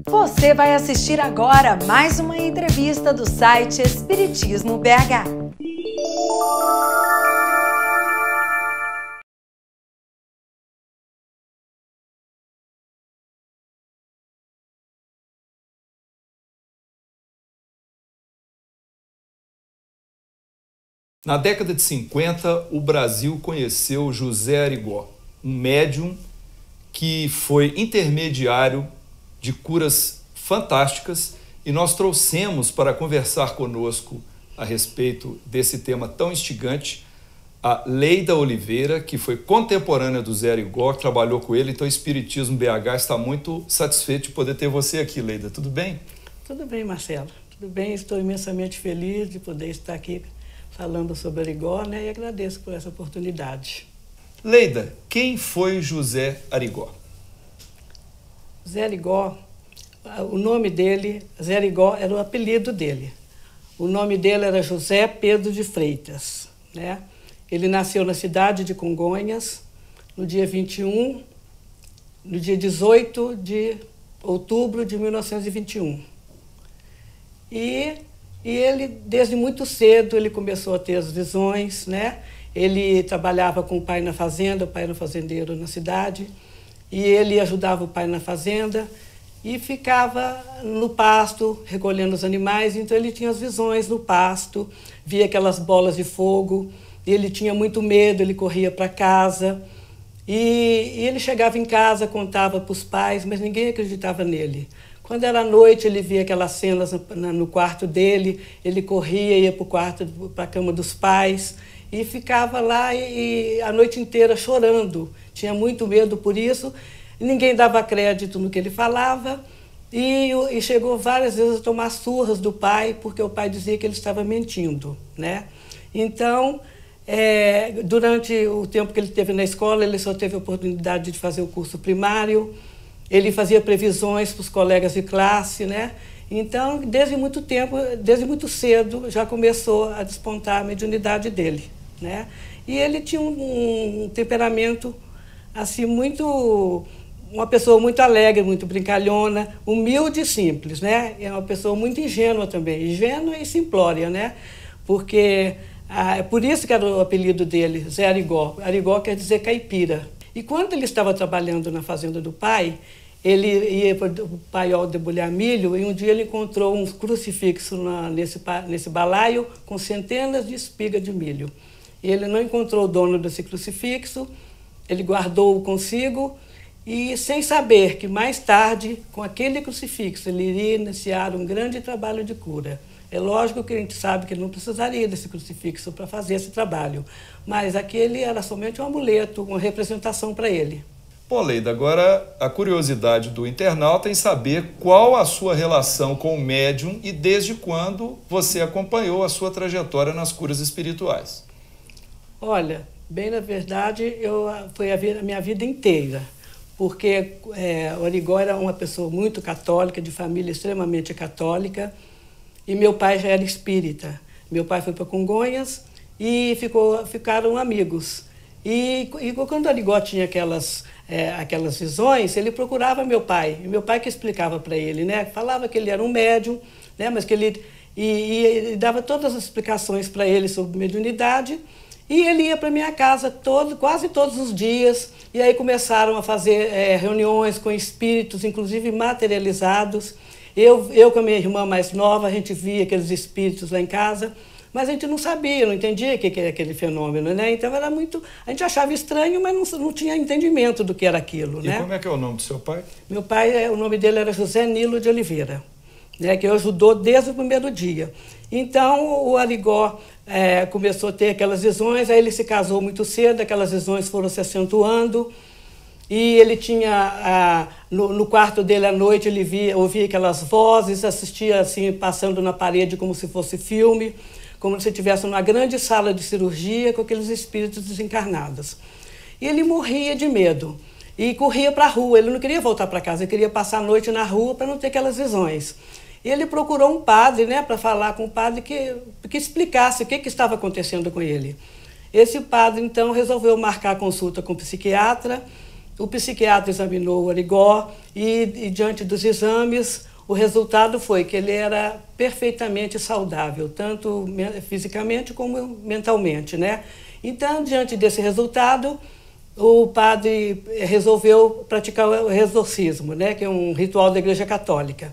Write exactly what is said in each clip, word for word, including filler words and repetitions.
Você vai assistir agora mais uma entrevista do site Espiritismo B H. Na década de cinquenta, o Brasil conheceu José Arigó, um médium que foi intermediário de curas fantásticas, e nós trouxemos para conversar conosco a respeito desse tema tão instigante a Leida Oliveira, que foi contemporânea do Zé Arigó, trabalhou com ele. Então o Espiritismo B H está muito satisfeito de poder ter você aqui, Leida. Tudo bem? Tudo bem, Marcelo. Tudo bem, estou imensamente feliz de poder estar aqui falando sobre Arigó, né, e agradeço por essa oportunidade. Leida, quem foi José Arigó? Zé Arigó, o nome dele, Zé Arigó era o apelido dele. O nome dele era José Pedro de Freitas, né? Ele nasceu na cidade de Congonhas, no dia vinte e um, no dia dezoito de outubro de mil novecentos e vinte e um. E, e ele, desde muito cedo, ele começou a ter as visões, né? Ele trabalhava com o pai na fazenda, o pai era fazendeiro na cidade, e ele ajudava o pai na fazenda e ficava no pasto recolhendo os animais. Então ele tinha as visões no pasto, via aquelas bolas de fogo, e ele tinha muito medo, ele corria para casa, e, e ele chegava em casa, contava para os pais, mas ninguém acreditava nele. Quando era noite, ele via aquelas cenas no, no quarto dele, ele corria, ia para o quarto, para a cama dos pais, e ficava lá e, e a noite inteira chorando. Tinha muito medo por isso, ninguém dava crédito no que ele falava, e, e chegou várias vezes a tomar surras do pai, porque o pai dizia que ele estava mentindo, né? Então, é, durante o tempo que ele teve na escola, ele só teve a oportunidade de fazer o curso primário, ele fazia previsões para os colegas de classe, né? Então, desde muito tempo, desde muito cedo, já começou a despontar a mediunidade dele, né? E ele tinha um, um temperamento assim muito, uma pessoa muito alegre, muito brincalhona, humilde e simples, né? É uma pessoa muito ingênua também, ingênua e simplória, né? Porque ah, é por isso que era o apelido dele, Zé Arigó. Arigó quer dizer caipira. E quando ele estava trabalhando na fazenda do pai, ele ia para o paiol debulhar milho, e um dia ele encontrou um crucifixo na, nesse, nesse balaio com centenas de espigas de milho. E ele não encontrou o dono desse crucifixo, ele guardou-o consigo, e sem saber que mais tarde, com aquele crucifixo, ele iria iniciar um grande trabalho de cura. É lógico que a gente sabe que ele não precisaria desse crucifixo para fazer esse trabalho, mas aquele era somente um amuleto, uma representação para ele. Bom, Leida, agora a curiosidade do internauta em saber qual a sua relação com o médium e desde quando você acompanhou a sua trajetória nas curas espirituais. Olha, bem na verdade, eu, foi a, vida, a minha vida inteira, porque é, o Arigó era uma pessoa muito católica, de família extremamente católica, e meu pai já era espírita. Meu pai foi para Congonhas e ficou, ficaram amigos. E, e quando o Arigó tinha aquelas, é, aquelas visões, ele procurava meu pai. E meu pai que explicava para ele, né? Falava que ele era um médium, né? Mas que ele e, e, e dava todas as explicações para ele sobre mediunidade. E ele ia para minha casa todo, quase todos os dias. E aí começaram a fazer é, reuniões com espíritos, inclusive materializados. Eu, eu com a minha irmã mais nova, a gente via aqueles espíritos lá em casa, mas a gente não sabia, não entendia o que era aquele fenômeno, né? Então era muito... A gente achava estranho, mas não, não tinha entendimento do que era aquilo, e né? E como é que é o nome do seu pai? Meu pai, o nome dele era José Nilo de Oliveira, né? Que ajudou desde o primeiro dia. Então o Arigó é, começou a ter aquelas visões, aí ele se casou muito cedo, aquelas visões foram se acentuando. E ele tinha, ah, no, no quarto dele à noite, ele via, ouvia aquelas vozes, assistia assim, passando na parede como se fosse filme, como se estivesse numa grande sala de cirurgia com aqueles espíritos desencarnados. E ele morria de medo e corria para a rua, ele não queria voltar para casa, ele queria passar a noite na rua para não ter aquelas visões. E ele procurou um padre, né, para falar com o padre que, que explicasse o que, que estava acontecendo com ele. Esse padre, então, resolveu marcar consulta com o psiquiatra. o psiquiatra examinou o Arigó e, e, diante dos exames, o resultado foi que ele era perfeitamente saudável, tanto fisicamente como mentalmente, né? Então, diante desse resultado, o padre resolveu praticar o exorcismo, né? Que é um ritual da Igreja Católica.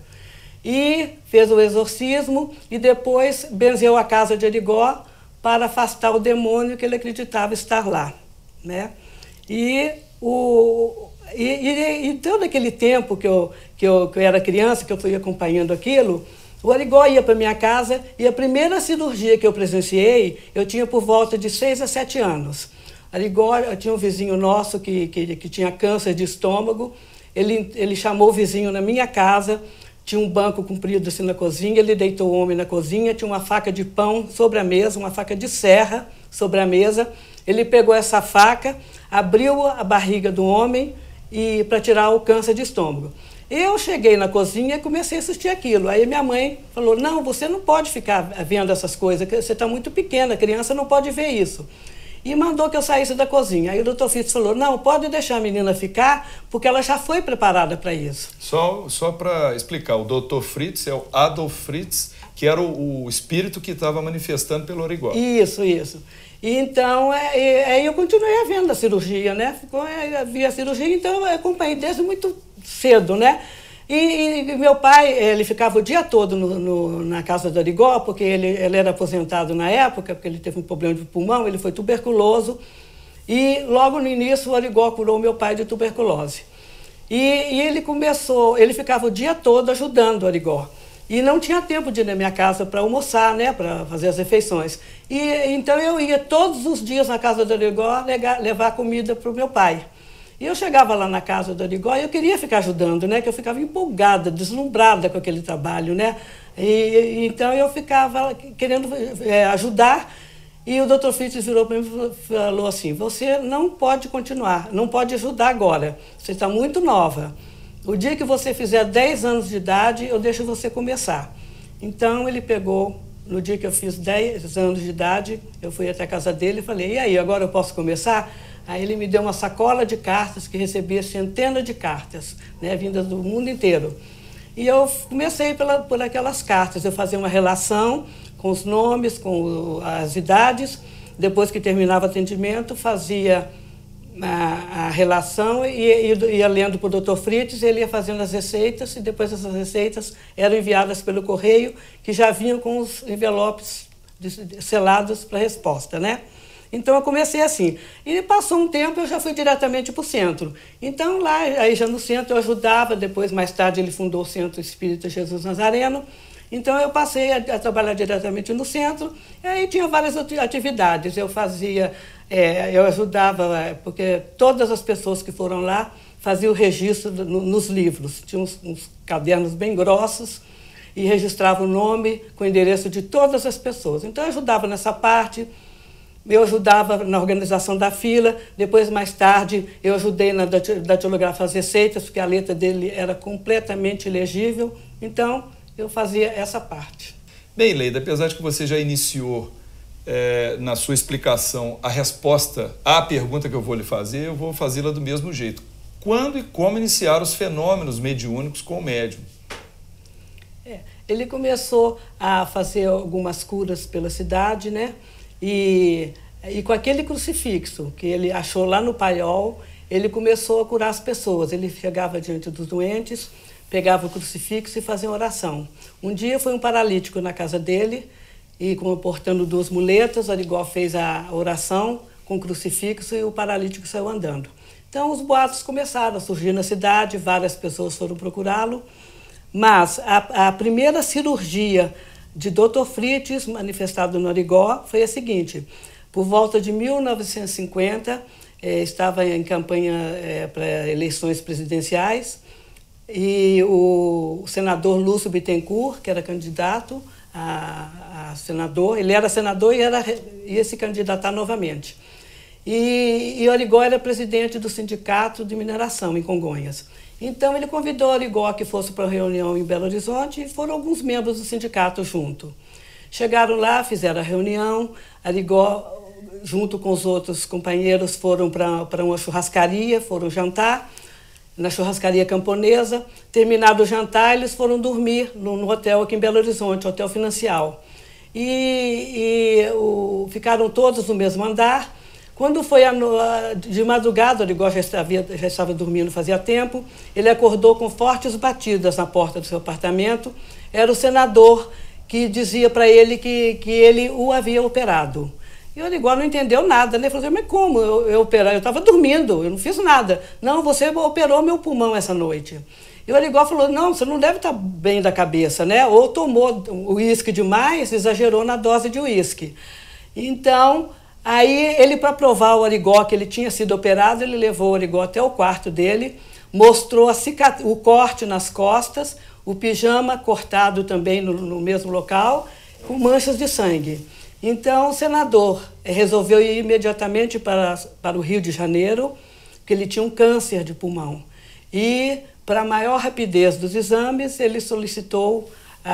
E fez o exorcismo e depois benzeu a casa de Arigó para afastar o demônio que ele acreditava estar lá, né? E, o, e, e, e todo aquele tempo que eu, que, eu, que eu era criança, que eu fui acompanhando aquilo, o Arigó ia para minha casa e a primeira cirurgia que eu presenciei, eu tinha por volta de seis a sete anos. Arigó, eu tinha um vizinho nosso que, que, que tinha câncer de estômago, ele, ele chamou o vizinho na minha casa, tinha um banco comprido assim na cozinha, ele deitou o homem na cozinha, tinha uma faca de pão sobre a mesa, uma faca de serra sobre a mesa. Ele pegou essa faca, abriu a barriga do homem e para tirar o câncer de estômago. Eu cheguei na cozinha e comecei a assistir aquilo. Aí minha mãe falou, não, você não pode ficar vendo essas coisas, você está muito pequena, a criança não pode ver isso. E mandou que eu saísse da cozinha. Aí o doutor Fritz falou, não, pode deixar a menina ficar, porque ela já foi preparada para isso. Só, só para explicar, o doutor Fritz é o Adolf Fritz, que era o, o espírito que estava manifestando pelo Arigó. Isso, isso. E então, é, aí eu continuei vendo a cirurgia, né? Ficou, é, vi a cirurgia, então eu acompanhei desde muito cedo, né? E, e meu pai, ele ficava o dia todo no, no, na casa do Arigó, porque ele, ele era aposentado na época, porque ele teve um problema de pulmão, ele foi tuberculoso. E logo no início o Arigó curou meu pai de tuberculose. E, e ele começou, ele ficava o dia todo ajudando o Arigó. E não tinha tempo de ir na minha casa para almoçar, né, para fazer as refeições. E então eu ia todos os dias na casa do Arigó levar, levar comida para o meu pai. E eu chegava lá na casa do Arigó e eu queria ficar ajudando, né? Que eu ficava empolgada, deslumbrada com aquele trabalho, né? E, e, então eu ficava querendo é, ajudar e o doutor Fritz virou para mim e falou assim, você não pode continuar, não pode ajudar agora, você está muito nova. O dia que você fizer dez anos de idade, eu deixo você começar. Então ele pegou, no dia que eu fiz dez anos de idade, eu fui até a casa dele e falei, e aí, agora eu posso começar? Aí ele me deu uma sacola de cartas, que recebia centenas de cartas, né, vindas do mundo inteiro. E eu comecei pela, por aquelas cartas, eu fazia uma relação com os nomes, com as idades, depois que terminava o atendimento, fazia a, a relação e ia, ia lendo para o doutor Fritz, ele ia fazendo as receitas, e depois essas receitas eram enviadas pelo correio, que já vinham com os envelopes selados para resposta, né? Então eu comecei assim. E passou um tempo, eu já fui diretamente para o centro. Então lá, aí já no centro eu ajudava, depois mais tarde ele fundou o Centro Espírita Jesus Nazareno. Então eu passei a, a trabalhar diretamente no centro, e aí tinha várias atividades. Eu fazia, é, eu ajudava, porque todas as pessoas que foram lá faziam o registro no, nos livros. Tinha uns, uns cadernos bem grossos e registrava o nome com o endereço de todas as pessoas. Então eu ajudava nessa parte. Eu ajudava na organização da fila, depois, mais tarde, eu ajudei na datilografar as receitas, porque a letra dele era completamente legível, então eu fazia essa parte. Bem, Leida, apesar de que você já iniciou é, na sua explicação a resposta à pergunta que eu vou lhe fazer, eu vou fazê-la do mesmo jeito. Quando e como iniciaram os fenômenos mediúnicos com o médium? É, ele começou a fazer algumas curas pela cidade, né? E, e com aquele crucifixo que ele achou lá no Paiol, ele começou a curar as pessoas. Ele chegava diante dos doentes, pegava o crucifixo e fazia oração. Um dia foi um paralítico na casa dele, e como portando duas muletas, o Arigó fez a oração com o crucifixo e o paralítico saiu andando. Então os boatos começaram a surgir na cidade, várias pessoas foram procurá-lo, mas a, a primeira cirurgia de doutor Fritz, manifestado no Arigó, foi a seguinte: por volta de mil novecentos e cinquenta, eh, estava em campanha eh, para eleições presidenciais, e o, o senador Lúcio Bittencourt, que era candidato a, a senador, ele era senador e era, ia se candidatar novamente. E, e o Arigó era presidente do Sindicato de Mineração, em Congonhas. Então, ele convidou o Arigó que fosse para a reunião em Belo Horizonte, e foram alguns membros do sindicato junto. Chegaram lá, fizeram a reunião, Arigó junto com os outros companheiros, foram para uma churrascaria, foram jantar na churrascaria camponesa. Terminado o jantar, eles foram dormir no, no hotel aqui em Belo Horizonte, Hotel Financial. E, e o, ficaram todos no mesmo andar. Quando foi a, a, de madrugada, o Arigó já estava, já estava dormindo fazia tempo, ele acordou com fortes batidas na porta do seu apartamento. Era o senador que dizia para ele que, que ele o havia operado. E o Arigó não entendeu nada, né? Ele falou assim, mas como eu, eu operar? Eu estava dormindo, eu não fiz nada. Não, você operou meu pulmão essa noite. E o Arigó falou, não, você não deve estar bem da cabeça, né? Ou tomou uísque demais, exagerou na dose de uísque. Então, aí ele, para provar o Arigó que ele tinha sido operado, ele levou o Arigó até o quarto dele, mostrou a cicat... o corte nas costas, o pijama cortado também no, no mesmo local, com manchas de sangue. Então, o senador resolveu ir imediatamente para, para o Rio de Janeiro, porque ele tinha um câncer de pulmão. E, para maior rapidez dos exames, ele solicitou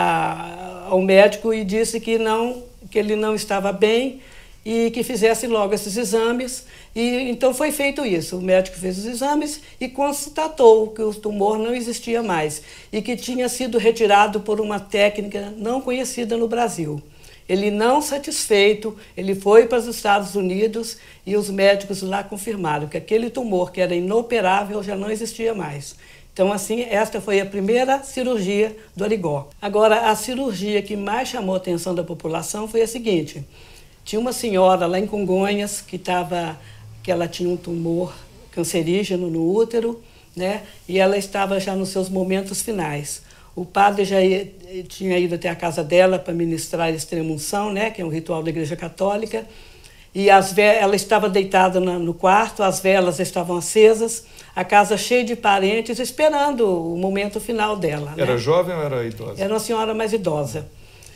a, ao médico e disse que, não, que ele não estava bem e que fizesse logo esses exames. E, então, foi feito isso. O médico fez os exames e constatou que o tumor não existia mais e que tinha sido retirado por uma técnica não conhecida no Brasil. Ele, não satisfeito, ele foi para os Estados Unidos e os médicos lá confirmaram que aquele tumor que era inoperável já não existia mais. Então, assim, esta foi a primeira cirurgia do Arigó. Agora, a cirurgia que mais chamou a atenção da população foi a seguinte. Tinha uma senhora lá em Congonhas que, tava, que ela tinha um tumor cancerígeno no útero, né? E ela estava já nos seus momentos finais. O padre já ia, tinha ido até a casa dela para ministrar a extrema-unção, né, que é um ritual da Igreja Católica, e as ela estava deitada no quarto, as velas estavam acesas, a casa cheia de parentes, esperando o momento final dela. Era, né? Jovem ou era idosa? Era uma senhora mais idosa.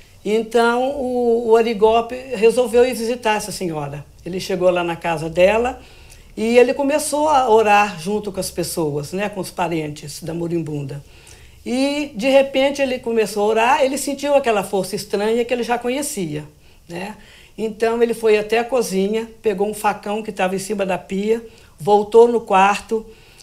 Então, o, o Arigó resolveu ir visitar essa senhora. Ele chegou lá na casa dela e ele começou a orar junto com as pessoas, né, com os parentes da moribunda. E, de repente, ele começou a orar, ele sentiu aquela força estranha que ele já conhecia, né? Então, ele foi até a cozinha, pegou um facão que estava em cima da pia, voltou no quarto,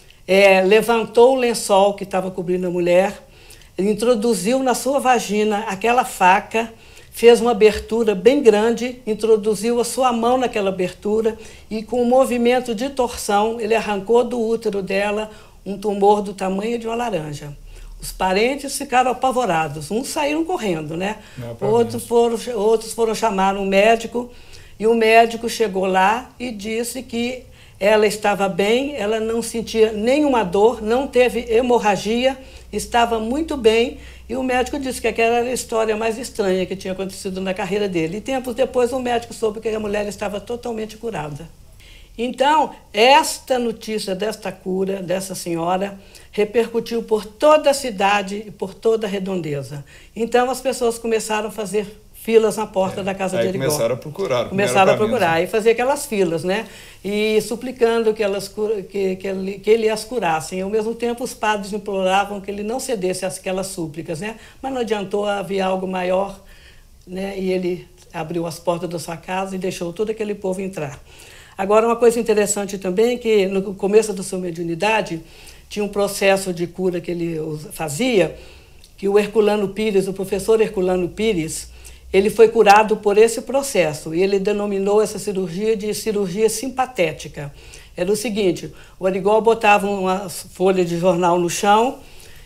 é, levantou o lençol que estava cobrindo a mulher, introduziu na sua vagina aquela faca, fez uma abertura bem grande, introduziu a sua mão naquela abertura e, com um movimento de torção, ele arrancou do útero dela um tumor do tamanho de uma laranja. Os parentes ficaram apavorados, uns saíram correndo, né? Outros foram, outros foram chamar um médico, e o médico chegou lá e disse que ela estava bem, ela não sentia nenhuma dor, não teve hemorragia, estava muito bem, e o médico disse que aquela era a história mais estranha que tinha acontecido na carreira dele. E tempos depois o médico soube que a mulher estava totalmente curada. Então, esta notícia desta cura, dessa senhora, repercutiu por toda a cidade e por toda a redondeza. Então, as pessoas começaram a fazer filas na porta é, da casa de Arigó. Começaram a procurar. Começaram a procurar e fazer aquelas filas, né? E suplicando que, elas, que, que, ele, que ele as curasse. Ao mesmo tempo, os padres imploravam que ele não cedesse àquelas súplicas, né? Mas não adiantou, havia algo maior, né? E ele abriu as portas da sua casa e deixou todo aquele povo entrar. Agora, uma coisa interessante também é que, no começo da sua mediunidade, tinha um processo de cura que ele fazia, que o Herculano Pires, o professor Herculano Pires, ele foi curado por esse processo, e ele denominou essa cirurgia de cirurgia simpatética. Era o seguinte, o Arigó botava uma folha de jornal no chão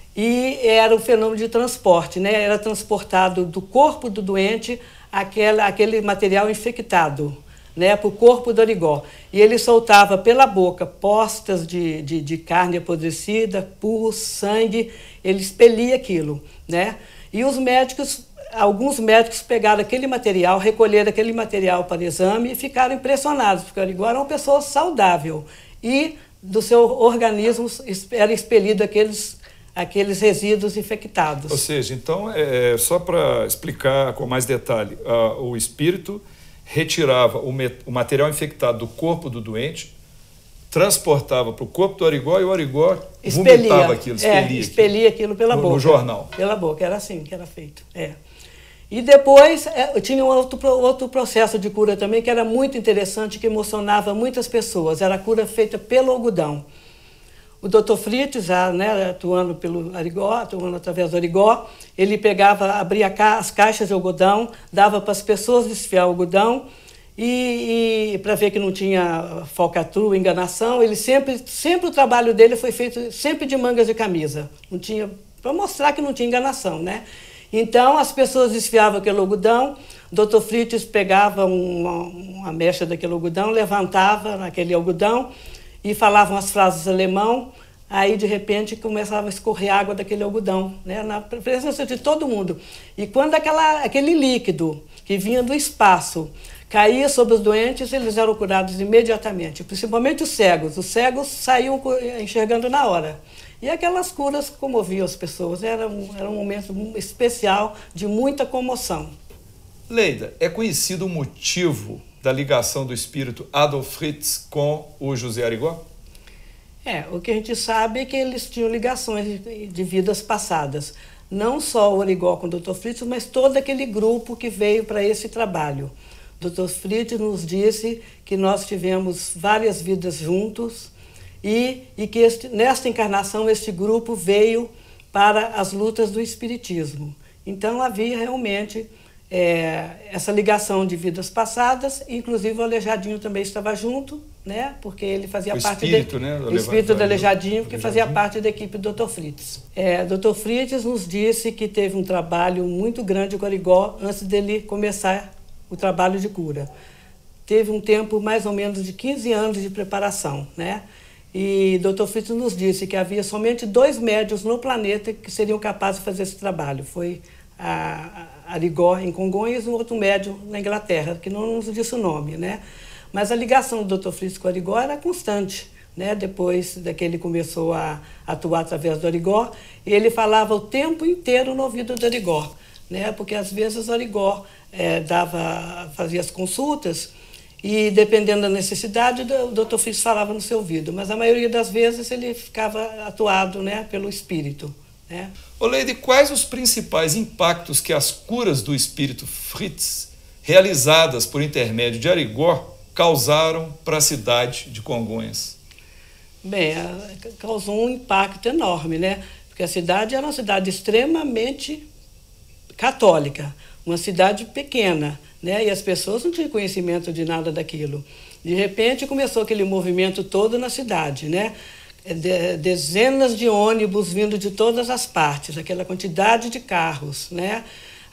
e era o fenômeno de transporte, né? Era transportado do corpo do doente aquela, aquele material infectado, né, para o corpo do Arigó. E ele soltava pela boca postas de, de, de carne apodrecida, pus, sangue, ele expelia aquilo, né? E os médicos, alguns médicos pegaram aquele material, recolheram aquele material para exame e ficaram impressionados, porque o Arigó era uma pessoa saudável e do seu organismo era expelido aqueles, aqueles resíduos infectados. Ou seja, então, é, só para explicar com mais detalhe, uh, o espírito retirava o, o material infectado do corpo do doente, transportava para o corpo do Arigó e o Arigó expelia, vomitava aquilo, expelia, é, expelia aquilo, aquilo pela no, boca. no jornal. Pela boca, era assim que era feito. É. E depois é, tinha um outro, outro processo de cura também, que era muito interessante, que emocionava muitas pessoas. Era a cura feita pelo algodão. O doutor Fritz, já, né, atuando pelo Arigó, atuando através do Arigó, ele pegava, abria as caixas de algodão, dava para as pessoas desfiar o algodão, e, e para ver que não tinha falcatrua, enganação, ele sempre, sempre o trabalho dele foi feito sempre de mangas de camisa, não tinha, para mostrar que não tinha enganação, né? Então as pessoas desfiavam aquele algodão, o doutor Fritz pegava uma, uma mecha daquele algodão, levantava naquele algodão, e falavam as frases alemão, aí de repente começava a escorrer água daquele algodão, né, na presença de todo mundo. E quando aquela, aquele líquido que vinha do espaço caía sobre os doentes, eles eram curados imediatamente, principalmente os cegos. Os cegos saíam enxergando na hora. E aquelas curas comoviam as pessoas, era um, era um momento especial de muita comoção. Leida, é conhecido o motivo da ligação do espírito Adolf Fritz com o José Arigó? É, o que a gente sabe é que eles tinham ligações de, de vidas passadas. Não só o Arigó com o doutor Fritz, mas todo aquele grupo que veio para esse trabalho. O doutor Fritz nos disse que nós tivemos várias vidas juntos e, e que este, nesta encarnação este grupo veio para as lutas do espiritismo. Então havia realmente É, essa ligação de vidas passadas, inclusive o Aleijadinho também estava junto, né, porque ele fazia o parte espírito, de, né, o espírito do Aleijadinho, que fazia parte da equipe do doutor Fritz. É, doutor Fritz nos disse que teve um trabalho muito grande com o Arigó antes dele começar o trabalho de cura. Teve um tempo mais ou menos de quinze anos de preparação, né? E doutor Fritz nos disse que havia somente dois médiuns no planeta que seriam capazes de fazer esse trabalho. Foi a Arigó em Congonhas e um outro médium na Inglaterra, que não nos disse o nome, né? Mas a ligação do doutor Fritz com o Arigó era constante, né? Depois que ele começou a atuar através do Arigó, ele falava o tempo inteiro no ouvido do Arigó, né? Porque às vezes o Arigó é, dava, fazia as consultas e, dependendo da necessidade, o doutor Fritz falava no seu ouvido, mas a maioria das vezes ele ficava atuado, né, pelo espírito. É. Ô Leide, quais os principais impactos que as curas do espírito Fritz, realizadas por intermédio de Arigó, causaram para a cidade de Congonhas? Bem, causou um impacto enorme, né? Porque a cidade era uma cidade extremamente católica, uma cidade pequena, né? E as pessoas não tinham conhecimento de nada daquilo. De repente começou aquele movimento todo na cidade, né? De, dezenas de ônibus vindo de todas as partes, aquela quantidade de carros, né?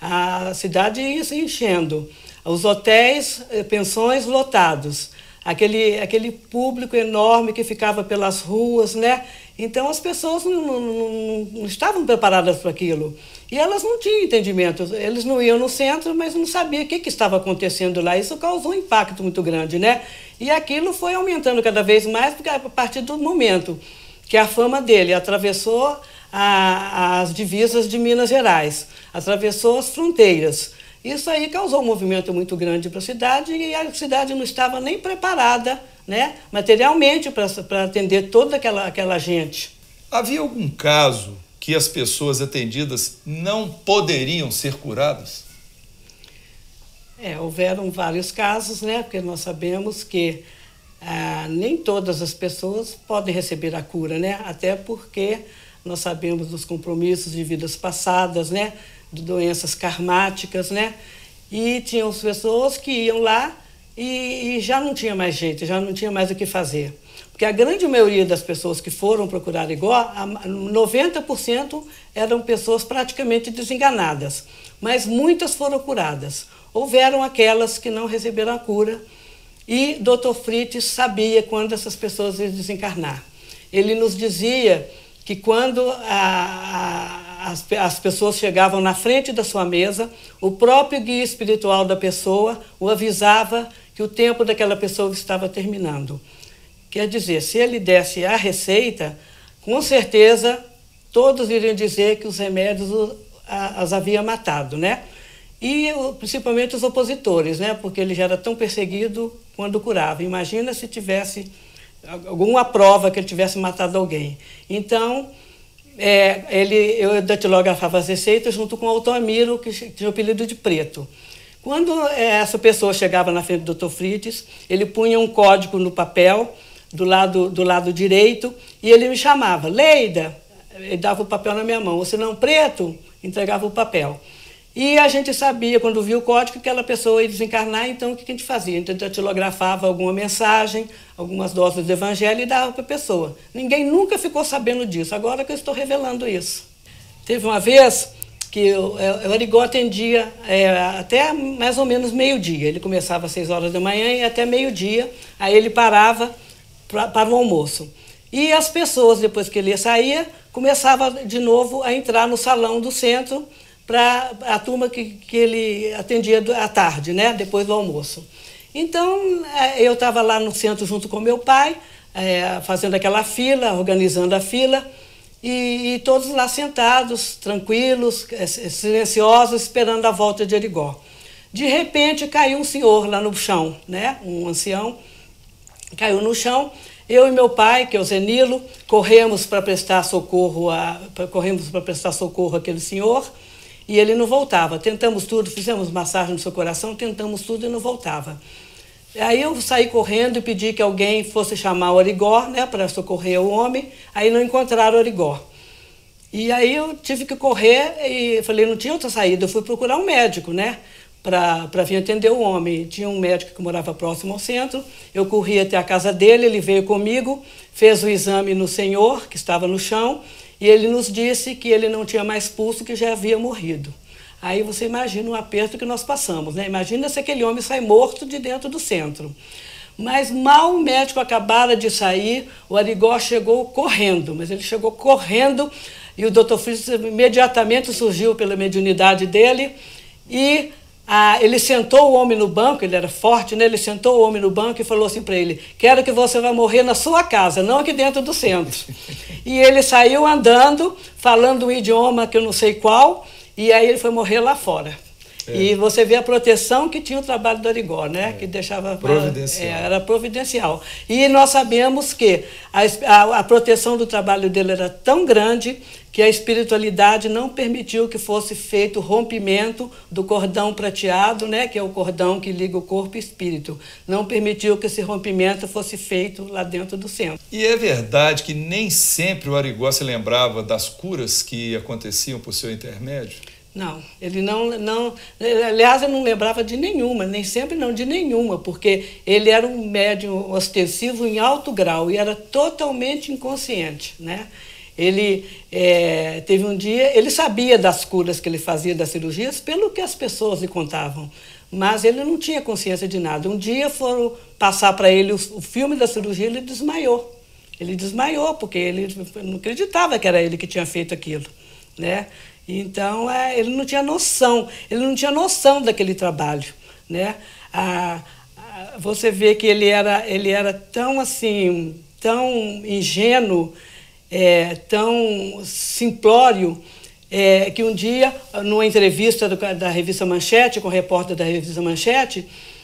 A cidade ia se enchendo, os hotéis, pensões lotados, aquele, aquele público enorme que ficava pelas ruas, né? Então as pessoas não, não, não, não estavam preparadas para aquilo. E elas não tinham entendimento, eles não iam no centro, mas não sabiam o que, que estava acontecendo lá. Isso causou um impacto muito grande, né? E aquilo foi aumentando cada vez mais, porque a partir do momento que a fama dele atravessou a, as divisas de Minas Gerais, atravessou as fronteiras. Isso aí causou um movimento muito grande para a cidade e a cidade não estava nem preparada, né, materialmente para atender toda aquela, aquela gente. Havia algum caso que as pessoas atendidas não poderiam ser curadas? É, houveram vários casos, né? Porque nós sabemos que ah, nem todas as pessoas podem receber a cura, né? Até porque nós sabemos dos compromissos de vidas passadas, né? De doenças karmáticas, né? E tinham pessoas que iam lá e, e já não tinha mais jeito, já não tinha mais o que fazer. Porque a grande maioria das pessoas que foram procurar Arigó, noventa por cento eram pessoas praticamente desenganadas, mas muitas foram curadas. Houveram aquelas que não receberam a cura e doutor Fritz sabia quando essas pessoas iam desencarnar. Ele nos dizia que quando a, a, as, as pessoas chegavam na frente da sua mesa, o próprio guia espiritual da pessoa o avisava que o tempo daquela pessoa estava terminando. Quer dizer, se ele desse a receita, com certeza todos iriam dizer que os remédios as haviam matado, né? E principalmente os opositores, né? Porque ele já era tão perseguido quando curava. Imagina se tivesse alguma prova que ele tivesse matado alguém. Então, é, ele, eu datilografava as receitas junto com o Altamiro, que tinha o apelido de Preto. Quando essa pessoa chegava na frente do doutor Frites, ele punha um código no papel, do lado, do lado direito, e ele me chamava, Leida, ele dava o papel na minha mão, ou se não, Preto, entregava o papel. E a gente sabia, quando via o código, que aquela pessoa ia desencarnar, então o que a gente fazia? A gente datilografava alguma mensagem, algumas doses do evangelho e dava para a pessoa. Ninguém nunca ficou sabendo disso, agora que eu estou revelando isso. Teve uma vez que o, o Arigó atendia é, até mais ou menos meio-dia. Ele começava às seis horas da manhã e até meio-dia, aí ele parava pra, para o almoço. E as pessoas, depois que ele saía, começavam de novo a entrar no salão do centro para a turma que, que ele atendia à tarde, né, depois do almoço. Então, eu estava lá no centro junto com meu pai, é, fazendo aquela fila, organizando a fila, e, e todos lá sentados, tranquilos, silenciosos, esperando a volta de Arigó. De repente, caiu um senhor lá no chão, né, um ancião, caiu no chão. Eu e meu pai, que é o Zenilo, corremos para prestar socorro a, corremos para prestar socorro àquele senhor, e ele não voltava. Tentamos tudo, fizemos massagem no seu coração, tentamos tudo e não voltava. Aí eu saí correndo e pedi que alguém fosse chamar o Arigó, né, para socorrer o homem. Aí não encontraram o Arigó. E aí eu tive que correr e falei, não tinha outra saída. Eu fui procurar um médico, né, para vir atender o homem. Tinha um médico que morava próximo ao centro. Eu corri até a casa dele, ele veio comigo, fez o exame no senhor, que estava no chão, e ele nos disse que ele não tinha mais pulso, que já havia morrido. Aí você imagina o aperto que nós passamos, né? Imagina se aquele homem sai morto de dentro do centro. Mas mal o médico acabara de sair, o Arigó chegou correndo, mas ele chegou correndo e o doutor Frites imediatamente surgiu pela mediunidade dele e ah, ele sentou o homem no banco, ele era forte, né? Ele sentou o homem no banco e falou assim para ele, quero que você vá morrer na sua casa, não aqui dentro do centro. E ele saiu andando, falando um idioma que eu não sei qual, e aí ele foi morrer lá fora. É. E você vê a proteção que tinha o trabalho do Arigó, né? É. Que deixava... Providencial. É, era providencial. E nós sabemos que a, a, a proteção do trabalho dele era tão grande que a espiritualidade não permitiu que fosse feito o rompimento do cordão prateado, né? Que é o cordão que liga o corpo e o espírito. Não permitiu que esse rompimento fosse feito lá dentro do centro. E é verdade que nem sempre o Arigó se lembrava das curas que aconteciam por seu intermédio? Não, ele não, não... Aliás, eu não lembrava de nenhuma, nem sempre não, de nenhuma, porque ele era um médium ostensivo em alto grau e era totalmente inconsciente, né? Ele é, teve um dia... Ele sabia das curas que ele fazia, das cirurgias, pelo que as pessoas lhe contavam, mas ele não tinha consciência de nada. Um dia foram passar para ele o, o filme da cirurgia e ele desmaiou. Ele desmaiou, porque ele não acreditava que era ele que tinha feito aquilo, né? Então, é, ele não tinha noção, ele não tinha noção daquele trabalho, né? Ah, ah, você vê que ele era, ele era tão assim, tão ingênuo, é, tão simplório, é, que um dia, numa entrevista do, da revista Manchete, com o repórter da revista Manchete,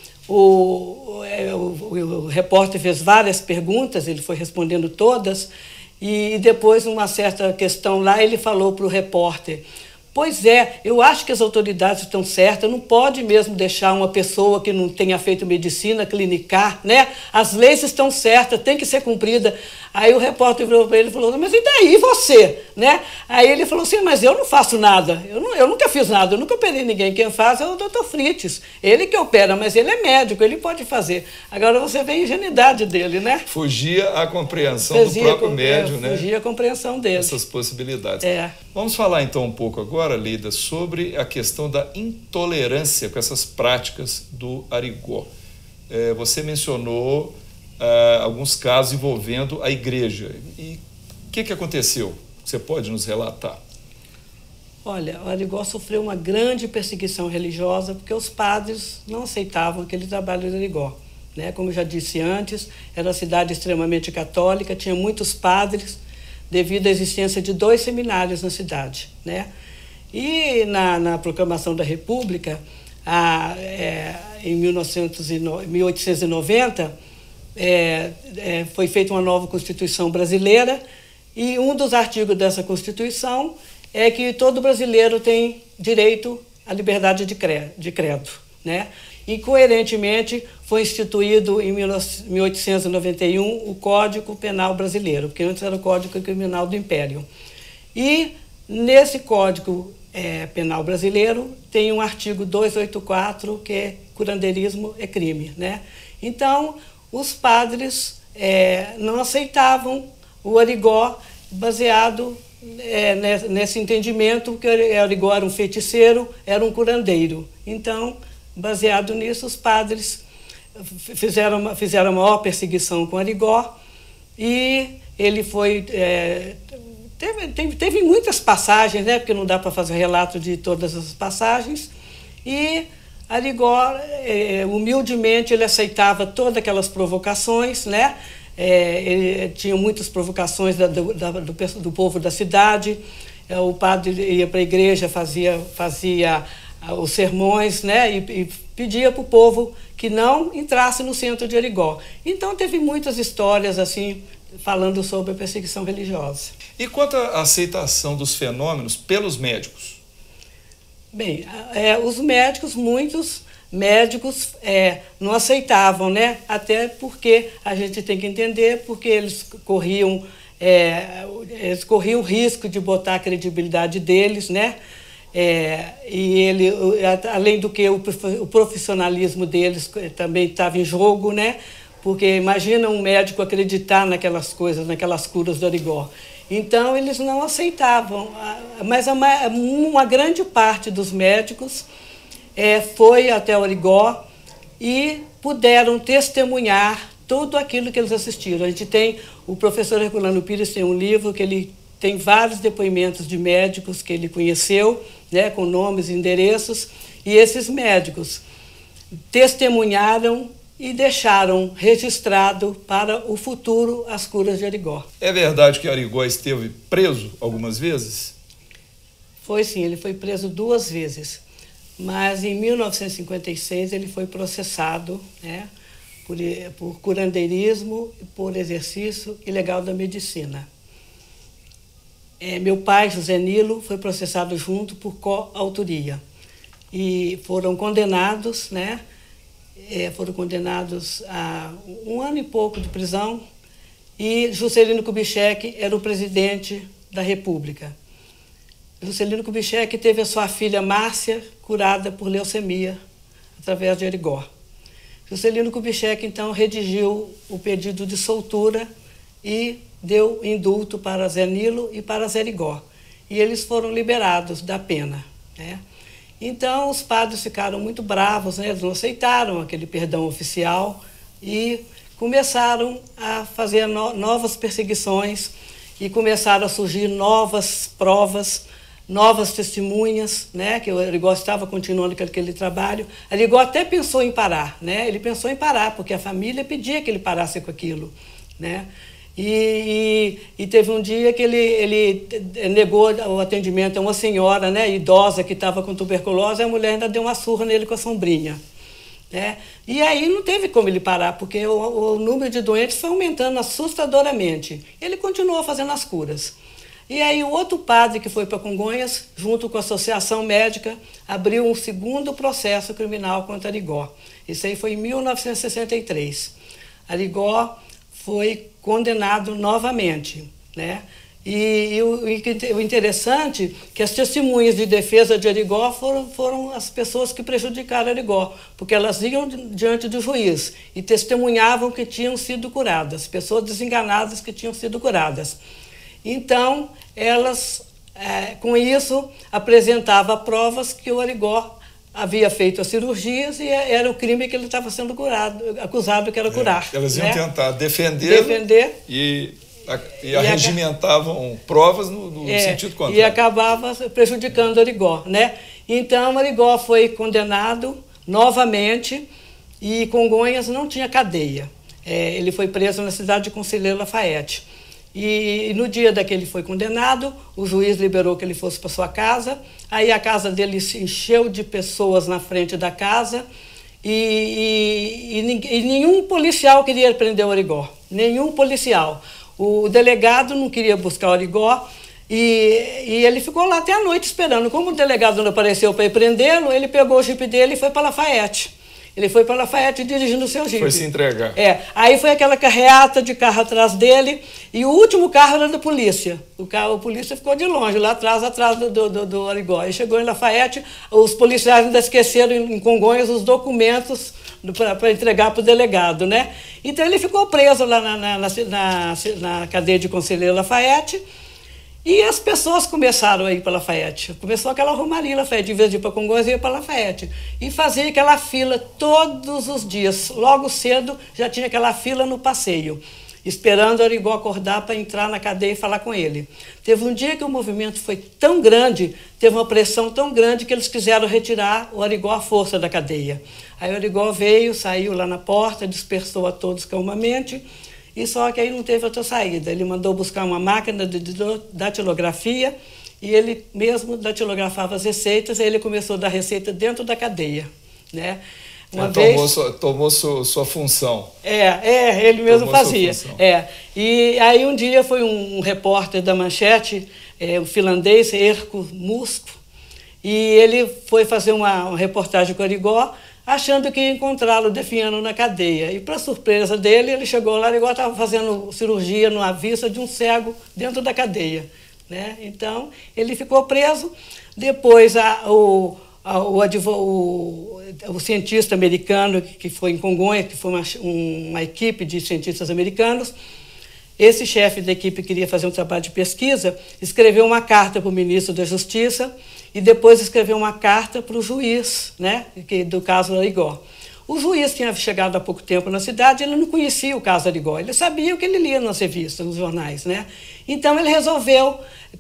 o, o, o, o repórter fez várias perguntas, ele foi respondendo todas, e depois, numa certa questão lá, ele falou para o repórter, pois é, eu acho que as autoridades estão certas, não pode mesmo deixar uma pessoa que não tenha feito medicina clinicar, né? As leis estão certas, tem que ser cumprida. Aí o repórter virou para ele e falou, mas e daí você? Né? Aí ele falou assim, mas eu não faço nada, eu, não, eu nunca fiz nada, eu nunca operei ninguém, quem faz é o doutor Frites, ele que opera, mas ele é médico, ele pode fazer. Agora você vê a ingenuidade dele, né? Fugia a compreensão Fazia, do próprio é, médium, né? Fugia a compreensão dele. Essas possibilidades. É. Vamos falar então um pouco agora, Leida, sobre a questão da intolerância com essas práticas do Arigó. É, você mencionou Uh, alguns casos envolvendo a igreja. E o que, que aconteceu? Você pode nos relatar? Olha, o Arigó sofreu uma grande perseguição religiosa porque os padres não aceitavam aquele trabalho do Arigó, né? Como eu já disse antes, era uma cidade extremamente católica, tinha muitos padres devido à existência de dois seminários na cidade, né? E na, na proclamação da República, a, é, em mil oitocentos e noventa, É, é, foi feita uma nova Constituição brasileira E um dos artigos dessa Constituição é que todo brasileiro tem direito à liberdade de credo, né? E, coerentemente, foi instituído em mil oitocentos e noventa e um o Código Penal Brasileiro, porque antes era o Código Criminal do Império. E, nesse Código é, Penal Brasileiro, tem um artigo duzentos e oitenta e quatro, que é curandeirismo é crime, né? Então, os padres é, não aceitavam o Arigó baseado é, nesse entendimento que o Arigó era um feiticeiro, era um curandeiro. Então, baseado nisso, os padres fizeram uma, fizeram a maior perseguição com Arigó e ele foi... É, teve, teve, teve muitas passagens, né, porque não dá para fazer relato de todas as passagens, e Arigó, é, humildemente, ele aceitava todas aquelas provocações, né? É, ele tinha muitas provocações da, do, da, do, do povo da cidade. É, o padre ia para a igreja, fazia, fazia os sermões, né? E, e pedia para o povo que não entrasse no centro de Arigó. Então teve muitas histórias assim falando sobre a perseguição religiosa. E quanto à aceitação dos fenômenos pelos médicos? Bem, é, os médicos, muitos médicos é, não aceitavam, né? Até porque a gente tem que entender, porque eles corriam, é, eles corriam o risco de botar a credibilidade deles, né? É, e ele, além do que o profissionalismo deles também estava em jogo, né? Porque imagina um médico acreditar naquelas coisas, naquelas curas do Arigó. Então, eles não aceitavam, mas uma, uma grande parte dos médicos é, foi até o Arigó e puderam testemunhar tudo aquilo que eles assistiram. A gente tem, o professor Herculano Pires tem um livro que ele tem vários depoimentos de médicos que ele conheceu, né, com nomes e endereços, e esses médicos testemunharam e deixaram registrado para o futuro as curas de Arigó. É verdade que Arigó esteve preso algumas vezes? Foi sim, ele foi preso duas vezes. Mas em mil novecentos e cinquenta e seis ele foi processado, né, por, por curandeirismo e por exercício ilegal da medicina. É, meu pai, José Nilo, foi processado junto por coautoria. E foram condenados, né? É, foram condenados a um ano e pouco de prisão, e Juscelino Kubitschek era o presidente da República. Juscelino Kubitschek teve a sua filha Márcia curada por leucemia através de Arigó. Juscelino Kubitschek, então, redigiu o pedido de soltura e deu indulto para Zé Nilo e para Zé Arigó. E eles foram liberados da pena, né? Então, os padres ficaram muito bravos, né? Eles não aceitaram aquele perdão oficial e começaram a fazer no novas perseguições e começaram a surgir novas provas, novas testemunhas, né? Que o Arigó estava continuando com aquele trabalho. Arigó até pensou em parar, né? Ele pensou em parar, porque a família pedia que ele parasse com aquilo, né? E, e, e teve um dia que ele, ele negou o atendimento a uma senhora, né, idosa que estava com tuberculose, e a mulher ainda deu uma surra nele com a sombrinha, né? E aí não teve como ele parar, porque o, o número de doentes foi aumentando assustadoramente. Ele continuou fazendo as curas. E aí o outro padre que foi para Congonhas, junto com a Associação Médica, abriu um segundo processo criminal contra Arigó. Isso aí foi em mil novecentos e sessenta e três. Arigó foi condenado novamente, né? E, e o, o interessante é que as testemunhas de defesa de Arigó foram, foram as pessoas que prejudicaram Arigó, porque elas iam diante do juiz e testemunhavam que tinham sido curadas, pessoas desenganadas que tinham sido curadas. Então, elas, é, com isso, apresentavam provas que o Arigó havia feito as cirurgias e era o crime que ele estava sendo curado, acusado que era curar. É, elas iam, né, tentar defender, defender e, e, e arregimentavam provas no, no é, sentido contrário. E acabava prejudicando Arigó, né? Então, Arigó foi condenado novamente e Congonhas não tinha cadeia. É, ele foi preso na cidade de Conselheiro Lafayette. E, e no dia daquele ele foi condenado, o juiz liberou que ele fosse para sua casa. Aí a casa dele se encheu de pessoas na frente da casa e, e, e, e nenhum policial queria prender o Arigó. Nenhum policial. O delegado não queria buscar o Arigó e, e ele ficou lá até a noite esperando. Como o delegado não apareceu para ir prendê-lo, ele pegou o jipe dele e foi para Lafayette. Ele foi para Lafayette dirigindo o seu jipe. Foi se entregar. É. Aí foi aquela carreata de carro atrás dele e o último carro era da polícia. O carro, a polícia ficou de longe, lá atrás, atrás do, do, do Arigó. Aí chegou em Lafayette, os policiais ainda esqueceram em Congonhas os documentos para entregar para o delegado, né? Então ele ficou preso lá na, na, na, na, na cadeia de Conselheiro Lafayette. E as pessoas começaram a ir para Lafayette. Começou aquela romaria Lafayette, em vez de ir para Congonhas, ia para Lafayette. E fazia aquela fila todos os dias. Logo cedo já tinha aquela fila no passeio, esperando o Arigó acordar para entrar na cadeia e falar com ele. Teve um dia que o movimento foi tão grande, teve uma pressão tão grande que eles quiseram retirar o Arigó à força da cadeia. Aí o Arigó veio, saiu lá na porta, dispersou a todos calmamente. E só que aí não teve outra saída. Ele mandou buscar uma máquina de datilografia e ele mesmo datilografava as receitas, aí ele começou a dar receita dentro da cadeia, né? Uma Ele vez... tomou, sua, tomou sua, sua função. É, é, ele mesmo tomou fazia. É. E aí um dia foi um, um repórter da Manchete, é, um finlandês, Erkko Musko, e ele foi fazer uma, uma reportagem com o Arigó, achando que ia encontrá-lo definhando na cadeia. E, para surpresa dele, ele chegou lá, igual estava fazendo cirurgia numa vista de um cego dentro da cadeia, né? Então, ele ficou preso. Depois, a, o, a, o, o, o cientista americano, que foi em Congonhas, que foi uma, uma equipe de cientistas americanos, esse chefe da equipe queria fazer um trabalho de pesquisa, escreveu uma carta para o ministro da Justiça, e depois escreveu uma carta para o juiz, né, que, do caso Arigó. O juiz tinha chegado há pouco tempo na cidade, ele não conhecia o caso Arigó, ele sabia o que ele lia nas revistas, nos jornais, né? Então ele resolveu,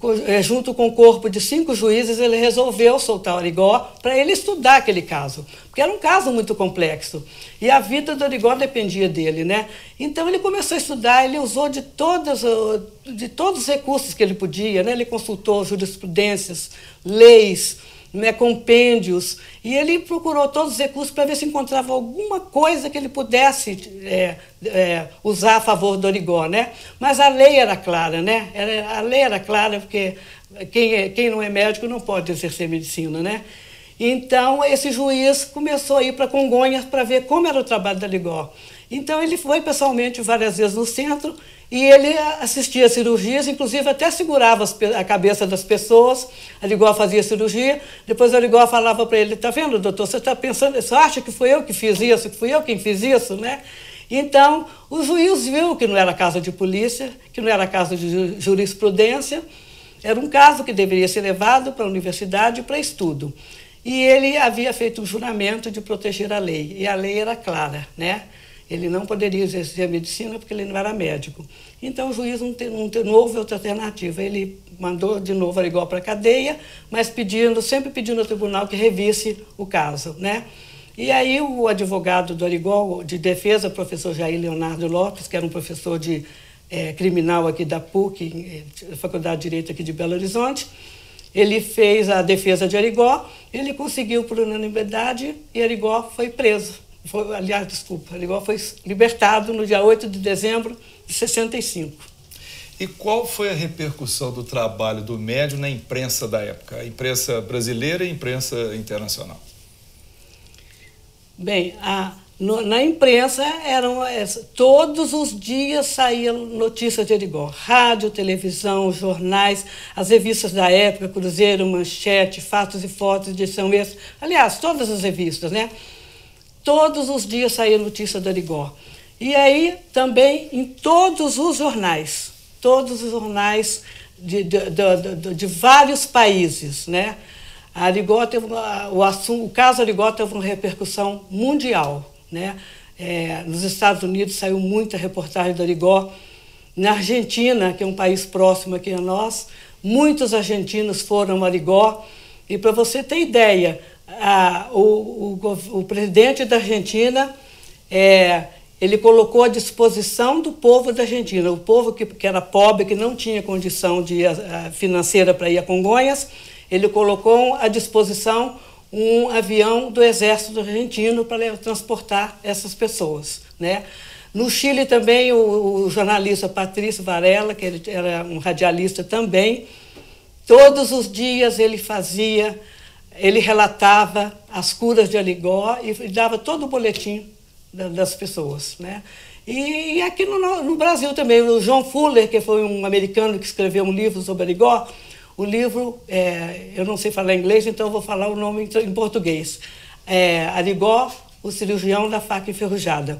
junto com o corpo de cinco juízes, ele resolveu soltar o Arigó para ele estudar aquele caso, porque era um caso muito complexo e a vida do Arigó dependia dele, né? Então ele começou a estudar, ele usou de, todas, de todos os recursos que ele podia, né? Ele consultou jurisprudências, leis, né, compêndios, e ele procurou todos os recursos para ver se encontrava alguma coisa que ele pudesse é, é, usar a favor do Arigó, né? Mas a lei era clara, né? Era, a lei era clara porque quem, é, quem não é médico não pode exercer medicina, né? Então esse juiz começou a ir para Congonhas para ver como era o trabalho do Arigó. Então ele foi pessoalmente várias vezes no centro e ele assistia a cirurgias, inclusive até segurava a cabeça das pessoas. Arigó fazia cirurgia, depois o Arigó falava para ele: tá vendo, doutor, você está pensando, você acha que fui eu que fiz isso, que fui eu quem fiz isso, né? Então o juiz viu que não era caso de polícia, que não era caso de jurisprudência, era um caso que deveria ser levado para a universidade para estudo. E ele havia feito um juramento de proteger a lei, e a lei era clara, né? Ele não poderia exercer a medicina porque ele não era médico. Então o juiz não, te, não, te, não houve outra alternativa. Ele mandou de novo Arigó para a cadeia, mas pedindo, sempre pedindo ao tribunal que revisse o caso, né? E aí o advogado do Arigó, de defesa, o professor Jair Leonardo Lopes, que era um professor de é, criminal aqui da P U C, Faculdade de Direito aqui de Belo Horizonte, ele fez a defesa de Arigó, ele conseguiu por unanimidade e Arigó foi preso. Foi, aliás, desculpa, Arigó foi libertado no dia oito de dezembro de sessenta e cinco. E qual foi a repercussão do trabalho do médium na imprensa da época? A imprensa brasileira e a imprensa internacional? Bem, a, no, na imprensa, eram, todos os dias saíam notícias de Arigó. Rádio, televisão, jornais, as revistas da época, Cruzeiro, Manchete, Fatos e Fotos, Edição Extra. Aliás, todas as revistas, né? Todos os dias saía notícia do Arigó. E aí, também, em todos os jornais, todos os jornais de, de, de, de, de vários países, né? A Arigó teve uma, o, assunto, o caso Arigó teve uma repercussão mundial, né? É, nos Estados Unidos saiu muita reportagem do Arigó. Na Argentina, que é um país próximo aqui a nós, muitos argentinos foram ao Arigó. E, para você ter ideia, Ah, o, o, o presidente da Argentina, é, ele colocou à disposição do povo da Argentina, o povo que, que era pobre, que não tinha condição de, a, financeira para ir a Congonhas, ele colocou à disposição um avião do exército argentino para transportar essas pessoas, né? No Chile também, o, o jornalista Patrício Varela, que ele era um radialista também, todos os dias ele fazia, ele relatava as curas de Arigó e dava todo o boletim das pessoas, né? E, e aqui no, no Brasil também, o John Fuller, que foi um americano que escreveu um livro sobre Arigó, o livro, é, eu não sei falar inglês, então eu vou falar o nome em, em português. É, Arigó, o cirurgião da faca enferrujada.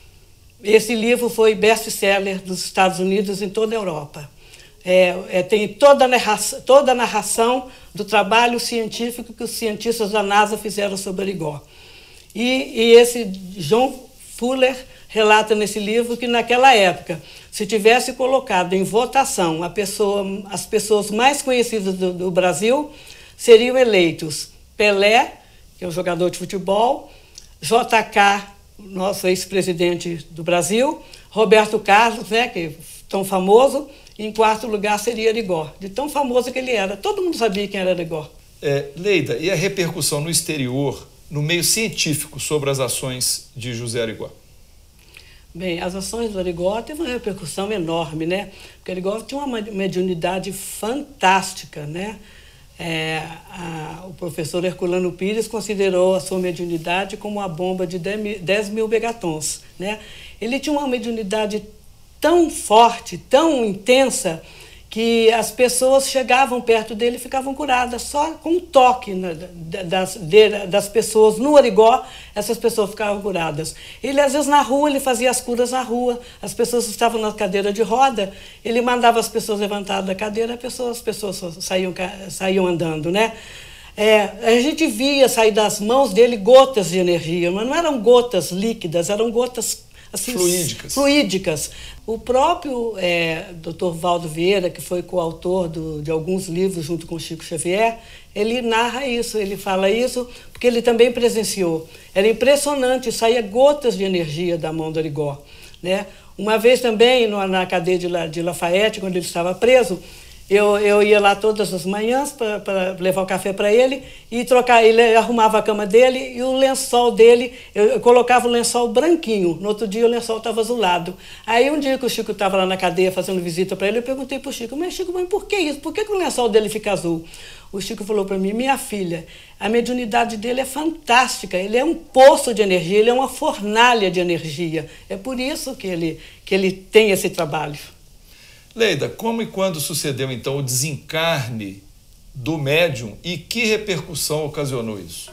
Esse livro foi best-seller dos Estados Unidos e em toda a Europa. É, é, tem toda a, narração, toda a narração do trabalho científico que os cientistas da NASA fizeram sobre Arigó. E, e esse John Fuller relata nesse livro que, naquela época, se tivesse colocado em votação a pessoa, as pessoas mais conhecidas do, do Brasil, seriam eleitos Pelé, que é um jogador de futebol, J K, nosso ex-presidente do Brasil, Roberto Carlos, né, que é tão famoso, e em quarto lugar seria Arigó, de tão famoso que ele era. Todo mundo sabia quem era Arigó. É, Leida, e a repercussão no exterior, no meio científico, sobre as ações de José Arigó? Bem, as ações do Arigó teve uma repercussão enorme, né? Porque Arigó tinha uma mediunidade fantástica, né? É, a, o professor Herculano Pires considerou a sua mediunidade como uma bomba de dez mil megatons, né? Ele tinha uma mediunidade tão forte, tão intensa, que as pessoas chegavam perto dele e ficavam curadas, só com um toque das, das pessoas no Arigó, essas pessoas ficavam curadas. Ele, às vezes, na rua, ele fazia as curas na rua, as pessoas estavam na cadeira de roda, ele mandava as pessoas levantar da cadeira, as pessoas, as pessoas saíam, saíam andando, né? É, a gente via sair das mãos dele gotas de energia, mas não eram gotas líquidas, eram gotas assim, fluídicas. fluídicas. O próprio é, doutor Valdo Vieira, que foi coautor do, de alguns livros junto com Chico Xavier, ele narra isso, ele fala isso, porque ele também presenciou. Era impressionante, saía gotas de energia da mão do Arigó, né? Uma vez também, no, na cadeia de, La, de Lafayette, quando ele estava preso, Eu, eu ia lá todas as manhãs para levar o café para ele e trocar. Ele arrumava a cama dele e o lençol dele, eu, eu colocava o lençol branquinho. No outro dia o lençol estava azulado. Aí um dia que o Chico estava lá na cadeia fazendo visita para ele, eu perguntei para o Chico, mas Chico, mas por que isso? Por que, que o lençol dele fica azul? O Chico falou para mim, minha filha, a mediunidade dele é fantástica, ele é um poço de energia, ele é uma fornalha de energia. É por isso que ele, que ele tem esse trabalho. Leida, como e quando sucedeu, então, o desencarne do médium e que repercussão ocasionou isso?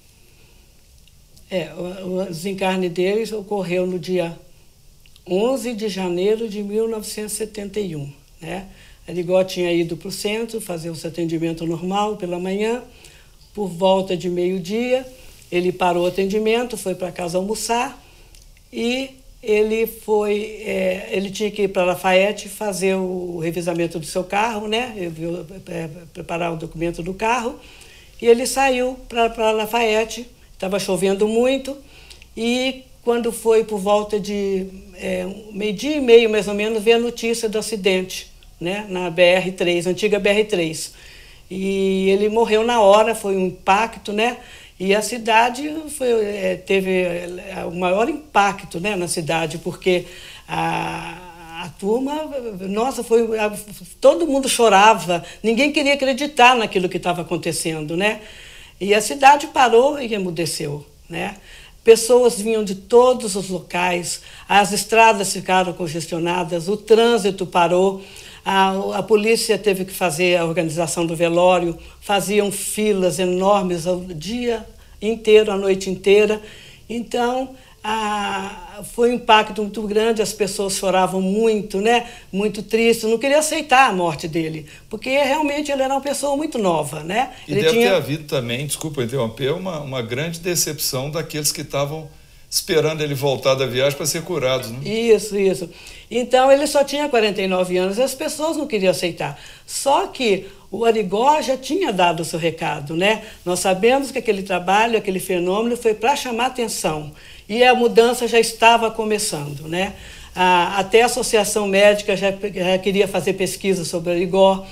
É, o, o desencarne deles ocorreu no dia onze de janeiro de mil novecentos e setenta e um, né? Arigó tinha ido para o centro fazer o seu atendimento normal pela manhã. Por volta de meio-dia, ele parou o atendimento, foi para casa almoçar e ele foi, é, ele tinha que ir para Lafayette fazer o revisamento do seu carro, né? Ele, é, preparar o documento do carro, e ele saiu para Lafayette, estava chovendo muito, e quando foi por volta de é, meio-dia e meio, mais ou menos, veio a notícia do acidente, né? Na B R três, antiga B R três. E ele morreu na hora, foi um impacto, né? E a cidade foi, é, teve o maior impacto, né, na cidade, porque a, a turma, nossa, foi, a, todo mundo chorava, ninguém queria acreditar naquilo que estava acontecendo, né? E a cidade parou e emudeceu, né? Pessoas vinham de todos os locais, as estradas ficaram congestionadas, o trânsito parou. A, a polícia teve que fazer a organização do velório, faziam filas enormes o dia inteiro, a noite inteira. Então, a, foi um impacto muito grande, as pessoas choravam muito, né? Muito tristes, não queriam aceitar a morte dele, porque realmente ele era uma pessoa muito nova, né? E ele deve tinha... ter havido também, desculpa interromper, uma, uma grande decepção daqueles que estavam esperando ele voltar da viagem para ser curado, né? Isso, isso. Então, ele só tinha quarenta e nove anos e as pessoas não queriam aceitar. Só que o Arigó já tinha dado o seu recado, né? Nós sabemos que aquele trabalho, aquele fenômeno foi para chamar atenção. E a mudança já estava começando, né? A, até a Associação Médica já, já queria fazer pesquisa sobre o Arigó.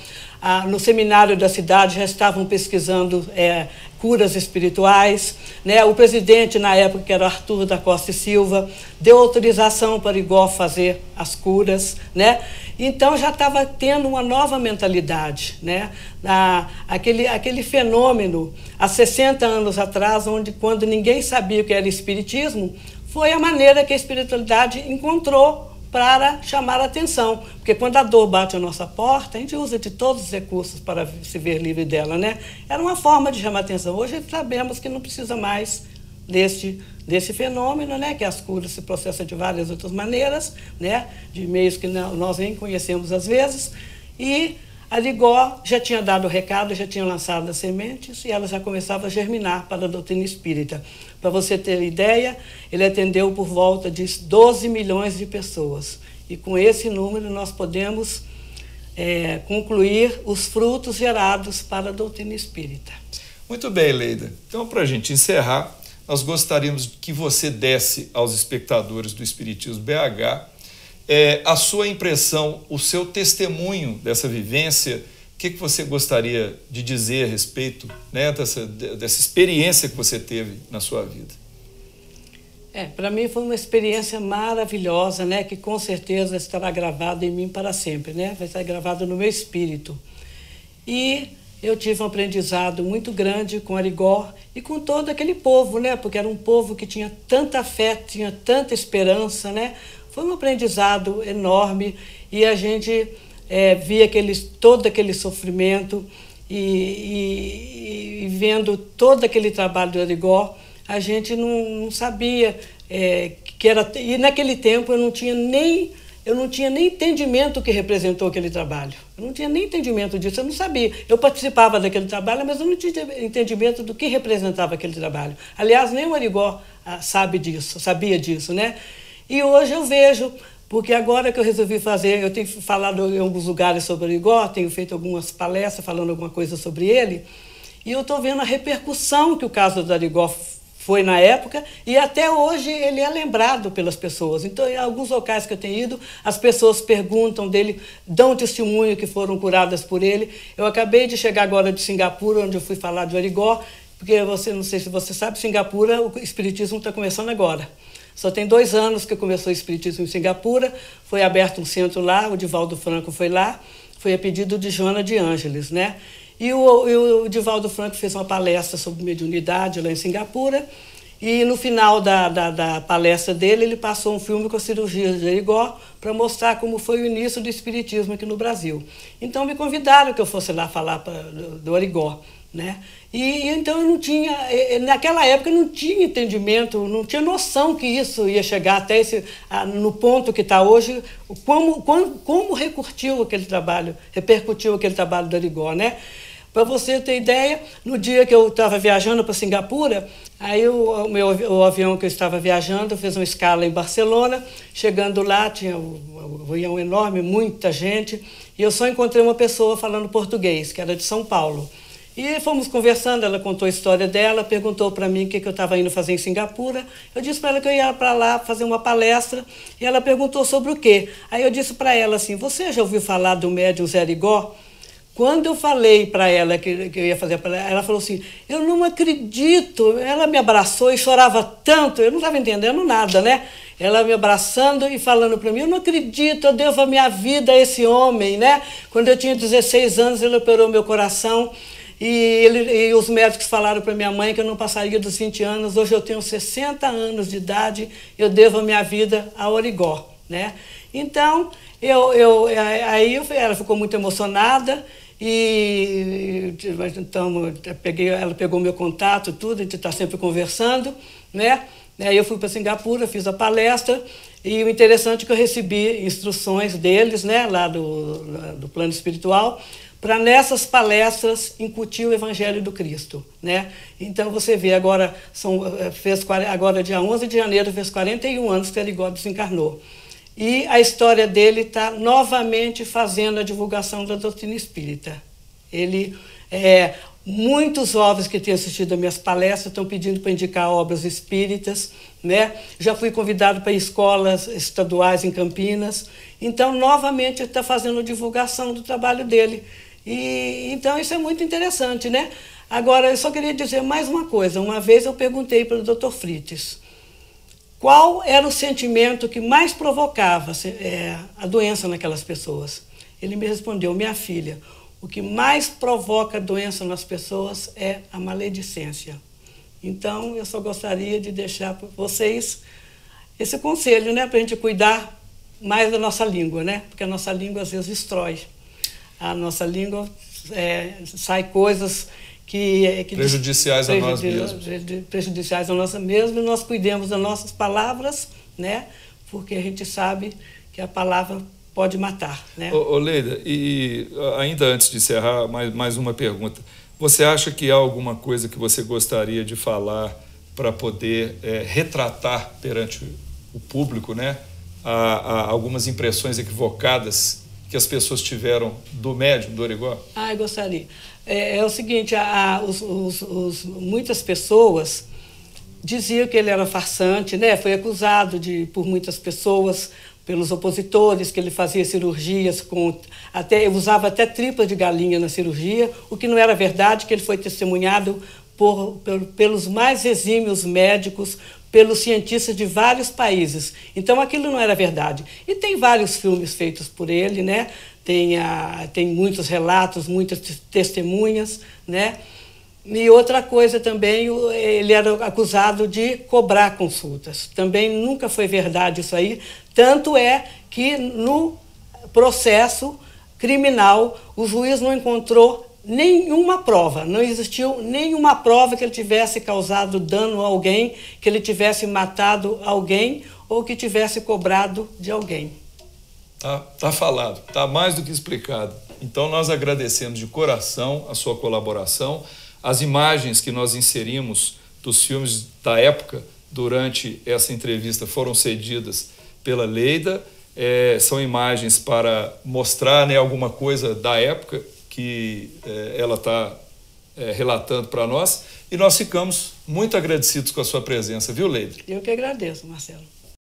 ah, no seminário da cidade já estavam pesquisando é, curas espirituais, né? O presidente, na época, que era Arthur da Costa e Silva, deu autorização para Igor fazer as curas, né? Então já estava tendo uma nova mentalidade, né? Ah, aquele, aquele fenômeno, há sessenta anos atrás, onde quando ninguém sabia o que era espiritismo, foi a maneira que a espiritualidade encontrou para chamar a atenção. Porque quando a dor bate a nossa porta, a gente usa de todos os recursos para se ver livre dela, né? Era uma forma de chamar a atenção. Hoje sabemos que não precisa mais desse, desse fenômeno, né? Que as curas se processam de várias outras maneiras, né? De meios que não, nós nem conhecemos às vezes. E a Ligó já tinha dado o recado, já tinha lançado as sementes e ela já começava a germinar para a doutrina espírita. Para você ter ideia, ele atendeu por volta de doze milhões de pessoas. E com esse número nós podemos é, concluir os frutos gerados para a doutrina espírita. Muito bem, Leida. Então, para a gente encerrar, nós gostaríamos que você desse aos espectadores do Espiritismo B H É, a sua impressão, o seu testemunho dessa vivência, o que, que você gostaria de dizer a respeito, né, dessa, dessa experiência que você teve na sua vida? É, para mim foi uma experiência maravilhosa, né, que com certeza estará gravada em mim para sempre, né, vai estar gravada no meu espírito. E eu tive um aprendizado muito grande com Arigó e com todo aquele povo, né, porque era um povo que tinha tanta fé, tinha tanta esperança, né. Foi um aprendizado enorme e a gente é, via aqueles, todo aquele sofrimento e, e, e vendo todo aquele trabalho do Arigó, a gente não, não sabia é, que era... E naquele tempo eu não tinha nem... Eu não tinha nem entendimento do que representou aquele trabalho. Eu não tinha nem entendimento disso, eu não sabia. Eu participava daquele trabalho, mas eu não tinha entendimento do que representava aquele trabalho. Aliás, nem o Arigó ah, sabe disso, sabia disso, né? E hoje eu vejo, porque agora que eu resolvi fazer, eu tenho falado em alguns lugares sobre o Arigó, tenho feito algumas palestras falando alguma coisa sobre ele, e eu estou vendo a repercussão que o caso do Arigó foi na época, e até hoje ele é lembrado pelas pessoas. Então, em alguns locais que eu tenho ido, as pessoas perguntam dele, dão testemunho que foram curadas por ele. Eu acabei de chegar agora de Singapura, onde eu fui falar de Arigó, porque você, não sei se você sabe, Singapura, o espiritismo está começando agora. Só tem dois anos que começou o espiritismo em Singapura, foi aberto um centro lá, o Divaldo Franco foi lá, foi a pedido de Joana de Ângeles, né? E o, e o Divaldo Franco fez uma palestra sobre mediunidade lá em Singapura, e no final da, da, da palestra dele, ele passou um filme com a cirurgia de Arigó para mostrar como foi o início do espiritismo aqui no Brasil. Então me convidaram que eu fosse lá falar pra, do, do Arigó, né? E então eu não tinha, naquela época eu não tinha entendimento, não tinha noção que isso ia chegar até esse, no ponto que está hoje, como, como, como repercutiu aquele trabalho, repercutiu aquele trabalho do Arigó, né? Para você ter ideia, no dia que eu estava viajando para Singapura, aí o, o, meu, o avião que eu estava viajando fez uma escala em Barcelona, chegando lá tinha um, um avião enorme, muita gente, e eu só encontrei uma pessoa falando português, que era de São Paulo. E fomos conversando, ela contou a história dela, perguntou para mim o que, que eu estava indo fazer em Singapura. Eu disse para ela que eu ia para lá fazer uma palestra, e ela perguntou sobre o quê. Aí eu disse para ela assim, você já ouviu falar do médium Zé Arigó? Quando eu falei para ela que, que eu ia fazer para ela, ela falou assim, eu não acredito. Ela me abraçou e chorava tanto, eu não estava entendendo nada, né? Ela me abraçando e falando para mim, eu não acredito, eu devo a minha vida a esse homem, né? Quando eu tinha dezesseis anos, ele operou meu coração. E, ele, e os médicos falaram para minha mãe que eu não passaria dos vinte anos. Hoje eu tenho sessenta anos de idade, eu devo a minha vida ao Arigó, né? Então, eu, eu, aí eu, ela ficou muito emocionada e então, eu peguei, ela pegou meu contato, tudo, a gente está sempre conversando, né? Aí eu fui para Singapura, fiz a palestra e o interessante é que eu recebi instruções deles, né, lá do, do plano espiritual, para nessas palestras incutir o Evangelho do Cristo, né? Então você vê, agora, são, fez, agora dia onze de janeiro, fez quarenta e um anos que Arigó desencarnou. E a história dele está novamente fazendo a divulgação da doutrina espírita. Ele, é, muitos jovens que têm assistido a minhas palestras estão pedindo para indicar obras espíritas, né? Já fui convidado para escolas estaduais em Campinas. Então, novamente, ele está fazendo a divulgação do trabalho dele. E, então isso é muito interessante, né? Agora, eu só queria dizer mais uma coisa. Uma vez eu perguntei para o doutor Frites qual era o sentimento que mais provocava é, a doença naquelas pessoas. Ele me respondeu: minha filha, o que mais provoca doença nas pessoas é a maledicência. Então, eu só gostaria de deixar para vocês esse conselho, né, para a gente cuidar mais da nossa língua, né? Porque a nossa língua às vezes destrói. A nossa língua é, sai coisas que, que prejudiciais a nós mesmos. Prejudiciais a nós mesmos, e nós cuidemos das nossas palavras, né? Porque a gente sabe que a palavra pode matar, né? Ô, ô Leida, e ainda antes de encerrar, mais, mais uma pergunta. Você acha que há alguma coisa que você gostaria de falar para poder é, retratar perante o público, né, a, a algumas impressões equivocadas que as pessoas tiveram do médium, do Origó? Ah, eu gostaria. É, é o seguinte, a, a, os, os, os, muitas pessoas diziam que ele era farsante, né? Foi acusado de, por muitas pessoas, pelos opositores, que ele fazia cirurgias com até usava até tripa de galinha na cirurgia, o que não era verdade, que ele foi testemunhado por, por, pelos mais exímios médicos, pelos cientistas de vários países. Então aquilo não era verdade. E tem vários filmes feitos por ele, né? Tem, a, tem muitos relatos, muitas testemunhas, né? E outra coisa também, ele era acusado de cobrar consultas. Também nunca foi verdade isso aí. Tanto é que no processo criminal o juiz não encontrou nenhuma prova, não existiu nenhuma prova que ele tivesse causado dano a alguém, que ele tivesse matado alguém ou que tivesse cobrado de alguém. Tá, tá falado, tá mais do que explicado. Então nós agradecemos de coração a sua colaboração. As imagens que nós inserimos dos filmes da época durante essa entrevista foram cedidas pela Leida. É, são imagens para mostrar, né, alguma coisa da época que é, ela está é, relatando para nós. E nós ficamos muito agradecidos com a sua presença, viu, Leida? Eu que agradeço, Marcelo.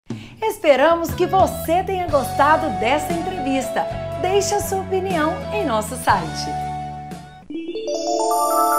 Esperamos que você tenha gostado dessa entrevista. Deixe a sua opinião em nosso site.